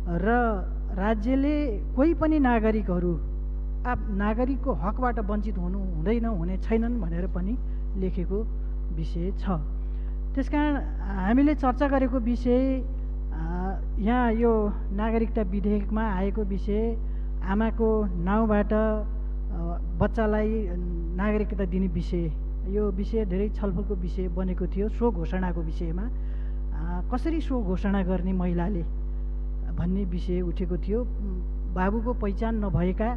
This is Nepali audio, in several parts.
र राज्यले कोही पनि नागरिकहरू नागरिकको हकबाट वञ्चित हुने छैनन् भनेर पनि लेखेको विषय छ। त्यसकारण हामीले चर्चा गरेको विषय यहाँ यो नागरिकता विधेयकमा आएको विषय आमाको नाउँबाट बच्चालाई नागरिकता दिने विषय, यो विषय धेरै छलफलको विषय बनेको थियो। सो घोषणाको विषयमा कसरी सो घोषणा गर्ने महिलाले भन्ने विषय उठेको थियो। बाबुको पहिचान नभएका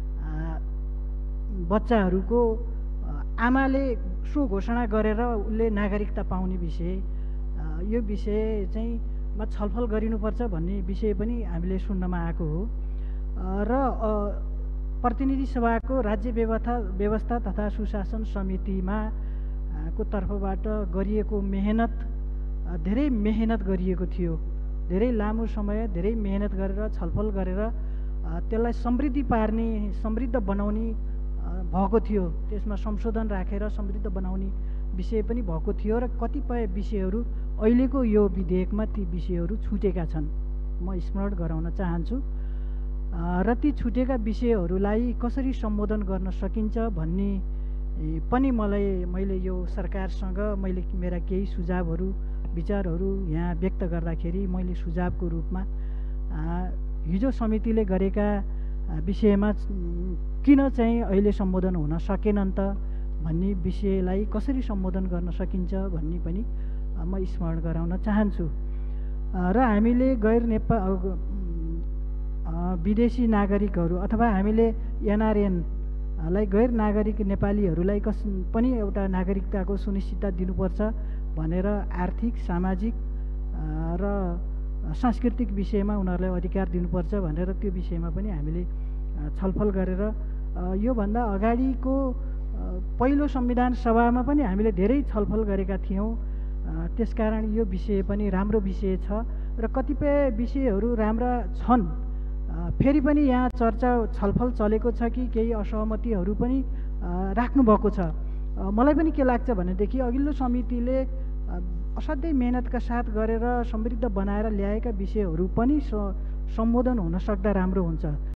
बच्चाहरूको आमाले सो घोषणा गरेर उसले नागरिकता पाउने विषय, यो विषय चाहिँ मा छलफल गरिनुपर्छ भन्ने विषय पनि हामीले सुन्नमा आएको हो। र प्रतिनिधि सभाको राज्य व्यवस्था तथा सुशासन समितिमा को तर्फबाट गरिएको मेहनत, धेरै मेहनत गरिएको थियो। धेरै लामो समय धेरै मेहनत गरेर छलफल गरेर त्यसलाई समृद्ध बनाउने भएको थियो। त्यसमा संशोधन राखेर समृद्ध बनाउने विषय पनि भएको थियो र कतिपय विषयहरू अहिलेको यो विधेयकमा ती विषयहरू छुटेका छन्, म स्मरण गराउन चाहन्छु। र ती छुटेका विषयहरूलाई कसरी सम्बोधन गर्न सकिन्छ भन्ने पनि मैले यो सरकारसँग मेरा केही सुझावहरू विचारहरू यहाँ व्यक्त गर्दाखेरि मैले सुझावको रूपमा हिजो समितिले गरेका विषयमा किन चाहिँ अहिले सम्बोधन हुन सकेनन् त भन्ने विषयलाई कसरी सम्बोधन गर्न सकिन्छ भन्ने पनि म स्मरण गराउन चाहन्छु। र हामीले विदेशी नागरिकहरू अथवा हामीले एनआरएनलाई गैर नागरिक नेपालीहरूलाई पनि एउटा नागरिकताको सुनिश्चितता दिनुपर्छ भनेर आर्थिक, सामाजिक र सांस्कृतिक विषयमा उनीहरूलाई अधिकार दिनुपर्छ भनेर त्यो विषयमा पनि हामीले छलफल गरेर योभन्दा अगाडिको पहिलो संविधान सभामा पनि हामीले धेरै छलफल गरेका थियौँ। त्यसकारण यो विषय पनि राम्रो विषय छ र कतिपय विषयहरू राम्रा छन्। फेरि पनि यहाँ चर्चा छलफल चलेको छ कि केही असहमतिहरू पनि राख्नुभएको छ। मलाई पनि के लाग्छ भनेदेखि अघिल्लो समितिले असाध्यै मेहनतका साथ गरेर समृद्ध बनाएर ल्याएका विषयहरू पनि सम्बोधन हुन सक्दा राम्रो हुन्छ।